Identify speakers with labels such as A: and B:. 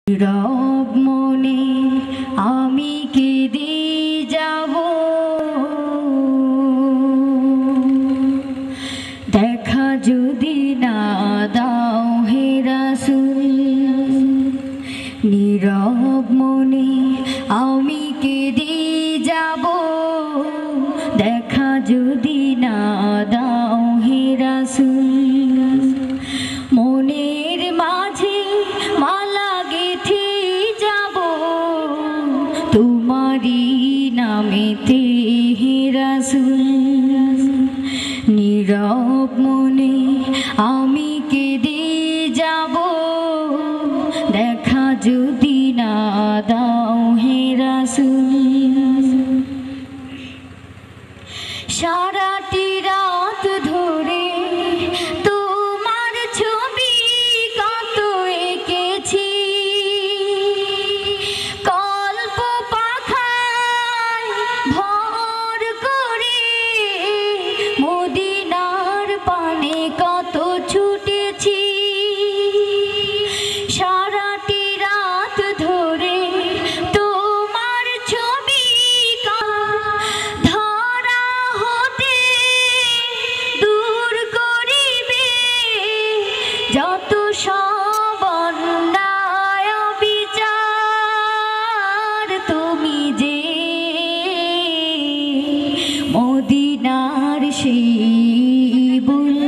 A: রব মনে আমি কেঁদে যাব, দেখা যদি না দাও হে রাসূল। নীরব মনে আমি কেঁদে যাব, দেখা যদি না দাও হে রাসূল। মনের মাঝে মালা গেঁথে যাব তোমারি নামেতে হে রাসূল। নীরব মনে আমি কেঁদে যাব, দেখা যদি না দাও হে রাসূল। সারাটি রাত ধরে তোমার ছবি কত এঁকেছি, কল্প পাখায় ভর করে মদিনার পানে কত ছুটেছি। সারাটি রাত ধরে তোমার ছবি ধরা হতে দূর করিবে যত সব অন্যায় বিচার। তুমি যে মদিনার সেই বুল